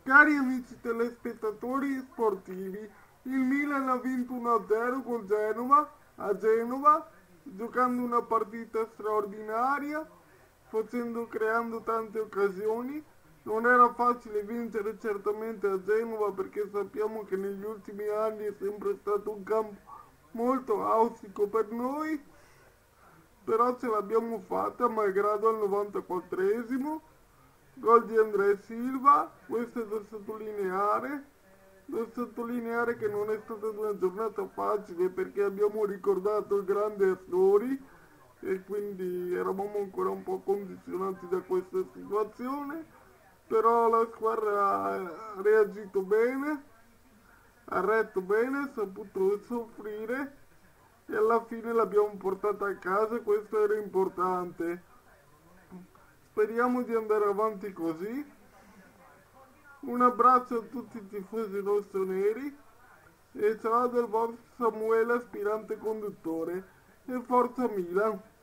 Cari amici telespettatori sportivi, il Milan ha vinto 1-0 con Genova a Genova, giocando una partita straordinaria, creando tante occasioni. Non era facile vincere certamente a Genova perché sappiamo che negli ultimi anni è sempre stato un campo molto auspico per noi, però ce l'abbiamo fatta malgrado al 94esimo. Gol di Andrea Silva, questo è da sottolineare che non è stata una giornata facile perché abbiamo ricordato il grande Astori e quindi eravamo ancora un po' condizionati da questa situazione, però la squadra ha reagito bene, ha retto bene, ha saputo soffrire e alla fine l'abbiamo portata a casa, questo era importante. Speriamo di andare avanti così. Un abbraccio a tutti i tifosi rossoneri e ciao dal vostro Samuele, aspirante conduttore. E forza Milan!